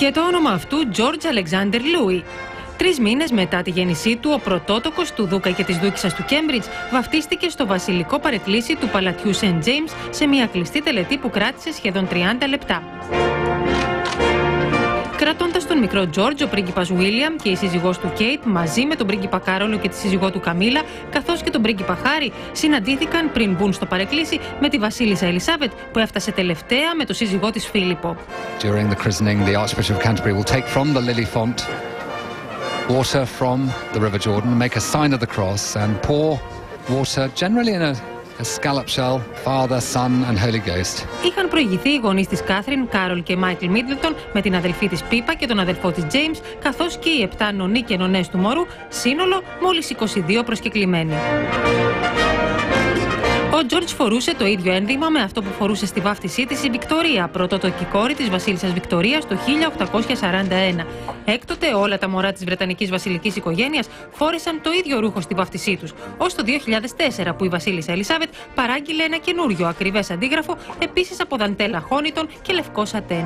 Και το όνομα αυτού George Alexander Louis. 3 μήνες μετά τη γέννησή του, ο πρωτότοκος του Δούκα και της Δούκισσας του Κέμπριτζ βαφτίστηκε στο βασιλικό παρεκκλήσι του παλατιού St. James σε μια κλειστή τελετή που κράτησε σχεδόν 30 λεπτά. Κρατώντας τον μικρό George, ο πρίγκιπας William και η σύζυγός του Kate, μαζί με τον πρίγκιπα Κάρολο και τη σύζυγό του Καμίλα, καθώς και τον πρίγκιπα Χάρι, συναντήθηκαν πριν μπουν στο παρεκκλήσι με τη βασίλισσα Ελισάβετ, που έφτασε τελευταία με τον σύζυγό της Φίλιππο. During the christening, the Archbishop of Canterbury will take from the lily font water from the River Jordan, make a sign of the cross, and pour water, generally in a scallop shell, Father, Son and Holy Ghost. Είχαν προηγηθεί οι γονείς της Κάθριν, Κάρολ και Μάικλ Μίτλτον, με την αδελφή της Πίπα και τον αδελφό της Τζέιμς, καθώς και οι 7 νονοί και νονές του μωρού, σύνολο μόλις 22 προσκεκλημένοι. Ο Τζόρτζ φορούσε το ίδιο ένδυμα με αυτό που φορούσε στη βάφτισή της η Βικτωρία, πρωτότοκη κόρη της βασίλισσας Βικτωρίας το 1841. Έκτοτε όλα τα μωρά της Βρετανικής βασιλικής οικογένειας φόρεσαν το ίδιο ρούχο στη βάφτισή τους, ως το 2004 που η βασίλισσα Ελισάβετ παράγγειλε ένα καινούριο ακριβές αντίγραφο, επίσης από δαντέλα χώνιτον και λευκό σατέν.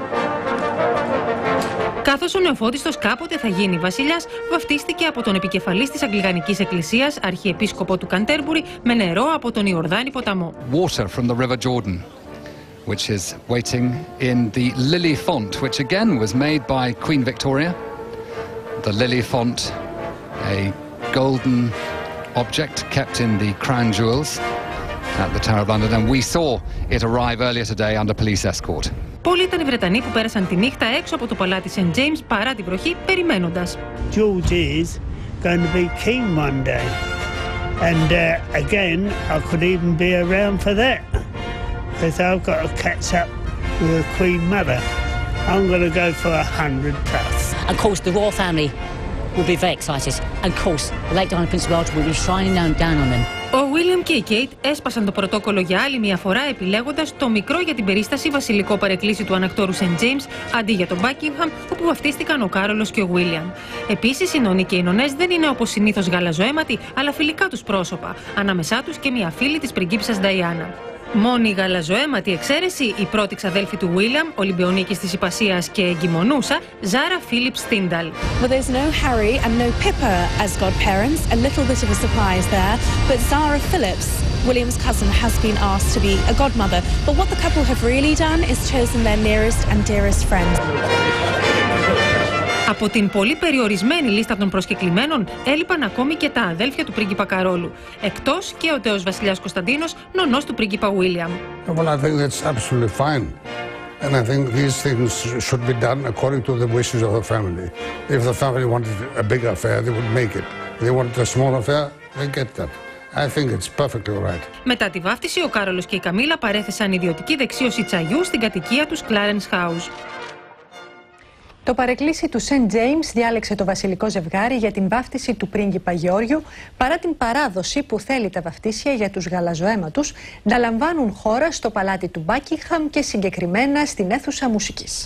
Καθώς ο νεοφώτιστος κάποτε θα γίνει βασιλιάς, βαφτίστηκε από τον επικεφαλής της Αγγλικανικής Εκκλησίας, αρχιεπίσκοπο του Καντέρμπουρι, με νερό από τον Ιορδάνη ποταμό. Water from the River Jordan, which is waiting in the lily font, which again was made by Queen Victoria. The lily font, a golden object kept in the crown jewels at the Tower of London, and we saw it arrive earlier today under police escort. Πολλοί ήταν οι Βρετανοί που πέρασαν τη νύχτα έξω από το παλάτι St. James παρά την βροχή, περιμένοντας. George is going to be king one day. And again, I could even be around for that. Because I've got to catch up with the Queen Mother. I'm going to go for 100 plus. Of course, the royal family will be very excited. And of course, the late Diana Prince of Wales will be shining down on them. Ο William και η Kate έσπασαν το πρωτόκολλο για άλλη μια φορά, επιλέγοντας το μικρό για την περίσταση βασιλικό παρεκκλήσι του ανακτόρου St. James αντί για τον Buckingham, όπου βαφτίστηκαν ο Κάρολος και ο William. Επίσης, οι νονοί και οι νονές δεν είναι όπως συνήθως γαλαζοαίματοι, αλλά φιλικά τους πρόσωπα, ανάμεσά τους και μια φίλη της πριγκίπισσας Νταϊάννα. Μόνη γαλαζοαίματη εξαίρεση, η πρώτη ξαδέλφη του William, Ολυμπιονίκης της Ιππασίας και εγκυμονούσα, Ζάρα Φίλιπ Στίνταλ. Well, there's no Harry and no Pippa as godparents. A little bit of a surprise there, but Zara Phillips, William's cousin, has been asked to be a godmother. But what the couple have really done is chosen their nearest and dearest friends. Από την πολύ περιορισμένη λίστα των προσκεκλημένων έλειπαν ακόμη και τα αδέλφια του πρίγκιπα Καρόλου, εκτός και ο τέος βασιλιάς Κωνσταντίνος, νονός του πρίγκιπα William. Well, I think that's absolutely fine. And I think these things should be done according to the wishes of the family. If the family wanted a big affair, they would make it. If they wanted a small affair, they get that. I think it's perfectly right. Μετά τη βάφτιση, ο Κάρολος και η Καμίλα παρέθεσαν ιδιωτική δεξίωση τσαγιού στην κατοικία τους Clarence House. Το παρεκκλήσι του St. James διάλεξε το βασιλικό ζευγάρι για την βάφτιση του πρίγκιπα Γεώργιου, παρά την παράδοση που θέλει τα βαφτίσια για τους γαλαζοαίματους να λαμβάνουν χώρα στο παλάτι του Buckingham και συγκεκριμένα στην αίθουσα μουσικής.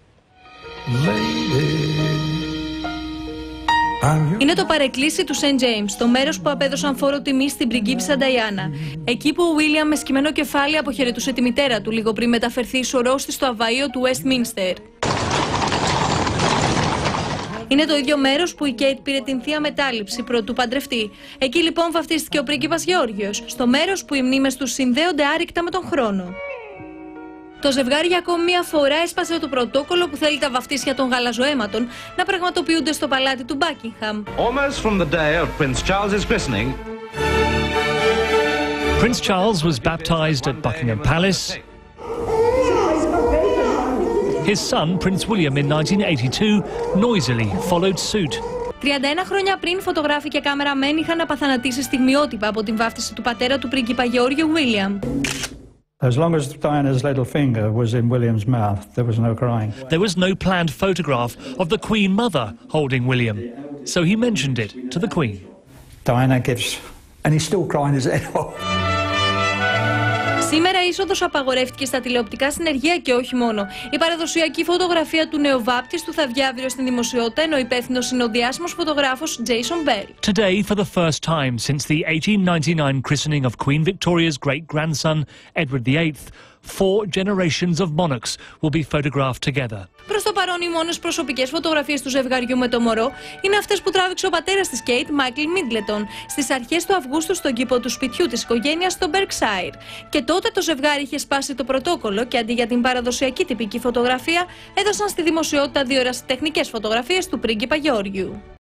Είναι το παρεκκλήσι του St. James, το μέρος που απέδωσαν φόρο τιμή στην πριγκίπισσα Νταϊάννα. Εκεί που ο William με σκυμμένο κεφάλι αποχαιρετούσε τη μητέρα του λίγο πριν μεταφερθεί σωρός της στο αβαΐο του Westminster. Είναι το ίδιο μέρος που η Kate πήρε την θεία μετάληψη προτού παντρευτεί. Εκεί λοιπόν βαφτίστηκε ο πρίγκιπας Γεώργιος, στο μέρος που οι μνήμες τους συνδέονται άρρηκτα με τον χρόνο. Το ζευγάρι για ακόμη μία φορά έσπασε το πρωτόκολλο που θέλει τα βαφτίσια των γαλαζοαίματων να πραγματοποιούνται στο παλάτι του Buckingham. Almost from the day of Prince Charles's christening, Prince Charles was baptized at Buckingham Palace. His son, Prince William, in 1982, noisily followed suit. 31 χρόνια πριν, φωτογράφοι και κάμεραμεν είχαν απαθανατήσει στιγμιότυπα από την βάφτιση του πατέρα του πρίγκιπα Γεώργιου William. As long as Diana's little finger was in William's mouth, there was no crying. There was no planned photograph of the Queen Mother holding William, so he mentioned it to the Queen. Diana gives, and he's still crying his head off. Σήμερα η είσοδος απαγορεύτηκε στα τηλεοπτικά συνεργεία και όχι μόνο. Η παραδοσιακή φωτογραφία του νεοβάπτιστου θα βγει αύριο στην δημοσιότητα, ενώ υπεύθυνος είναι ο διάσημος φωτογράφος Jason Bell. Today, for the first time since the 1899 christening of Queen Victoria's great-grandson, Edward VIII, 4 generations of monarchs will be photographed together. Προς το παρόν, οι μόνες προσωπικές φωτογραφίες του ζευγαριού με το μωρό είναι αυτές που τράβηξε ο πατέρας της Κέιτ, Μάικλ Μίτλετον, στις αρχές του Αυγούστου στον κήπο του σπιτιού της οικογένειας στο Berkshire. Και τότε το ζευγάρι είχε σπάσει το πρωτόκολλο και αντί για την παραδοσιακή τυπική φωτογραφία, έδωσαν στη δημοσιότητα 2 ερασιτεχνικές φωτογραφίες του πρίγκιπα Γεώργιου.